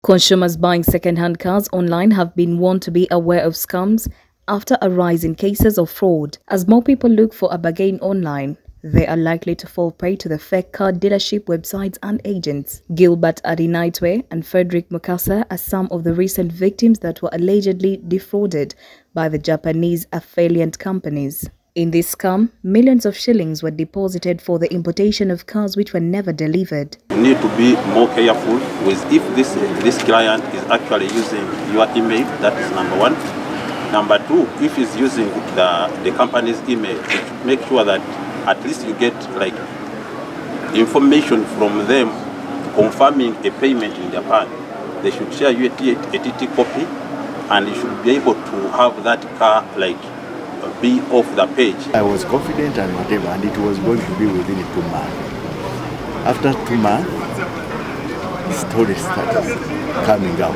Consumers buying second-hand cars online have been warned to be aware of scams after a rise in cases of fraud. As more people look for a bargain online, they are likely to fall prey to the fake car dealership websites and agents. Gilbert Adinaitwe and Frederick Mukasa are some of the recent victims that were allegedly defrauded by the Japanese affiliate companies. In this scam, millions of shillings were deposited for the importation of cars which were never delivered. You need to be more careful with if this client is actually using your email. That is number one. Number two, if he's using the company's email, make sure that at least you get like information from them confirming a payment in Japan. They should share you a TT copy, and you should be able to have that car like be off the page. I was confident and whatever, and it was going to be within 2 months. After 2 months, stories started coming out.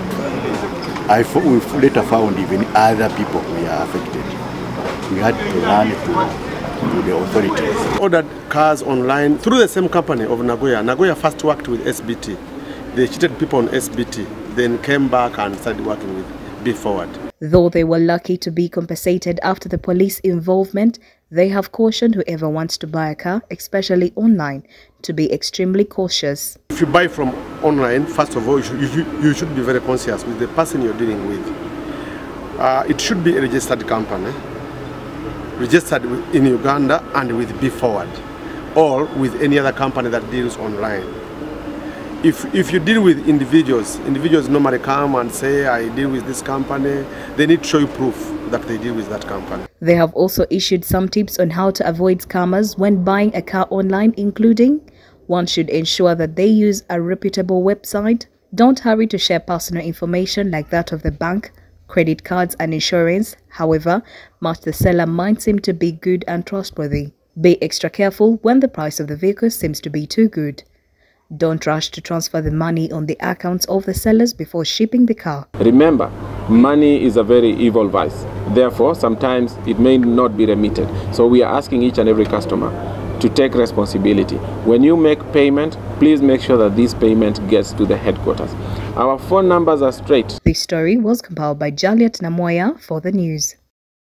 We later found even other people were affected. We had to run to the authorities. Ordered cars online through the same company of Nagoya. Nagoya first worked with SBT. They cheated people on SBT, then came back and started working with B-Forward. Though they were lucky to be compensated after the police involvement, they have cautioned whoever wants to buy a car, especially online, to be extremely cautious. If you buy from online, first of all, you should be very conscious with the person you're dealing with. It should be a registered company, registered in Uganda and with B-Forward, or with any other company that deals online. If you deal with individuals normally come and say, I deal with this company, they need to show you proof that they deal with that company. They have also issued some tips on how to avoid scammers when buying a car online, including one should ensure that they use a reputable website. Don't hurry to share personal information like that of the bank, credit cards and insurance. However much the seller might seem to be good and trustworthy. Be extra careful when the price of the vehicle seems to be too good. Don't rush to transfer the money on the accounts of the sellers before shipping the car. Remember, money is a very evil vice. Therefore, sometimes it may not be remitted. So we are asking each and every customer to take responsibility. When you make payment, please make sure that this payment gets to the headquarters. Our phone numbers are straight. This story was compiled by Jaliet Namoya for the news.